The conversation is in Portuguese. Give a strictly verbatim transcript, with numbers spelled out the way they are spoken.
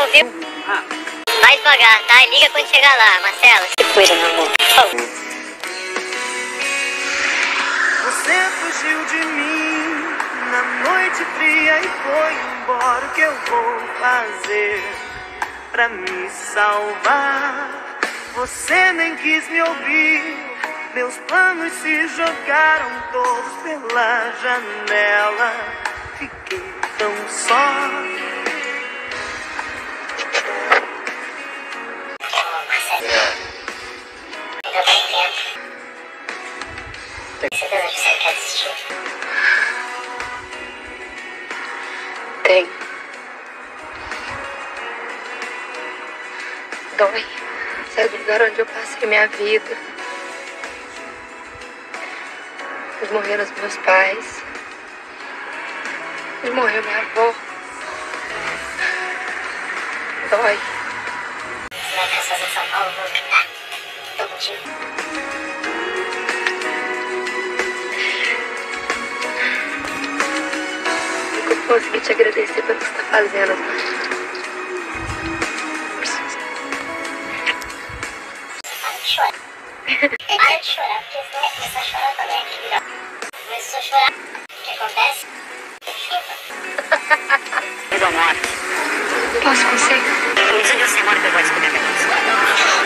viu? Ah. Vai devagar, tá? E liga quando chegar lá, Marcelo. Se cuida, meu amor. Oh. Você fugiu de mim na noite fria e foi embora. O que eu vou fazer pra me salvar? Você nem quis me ouvir. Meus planos se jogaram todos pela janela. Fiquei tão só. Ainda tem tempo. Tem certeza que você quer desistir? Tem. Dói. Sabe o lugar onde eu passei minha vida. Onde morreram os meus pais. Onde morreu minha avó. Dói. Você vai para fazer São Paulo, vou cantar. Tô contigo. Eu consegui te agradecer pelo que você tá fazendo, mãe. Para de chorar. Para de chorar, porque senão vai começar a chorar também aqui. Começou a chorar. O que acontece? Vida ou morte. Posso conseguir? Não precisa de você, Mônica, eu vou descobrir a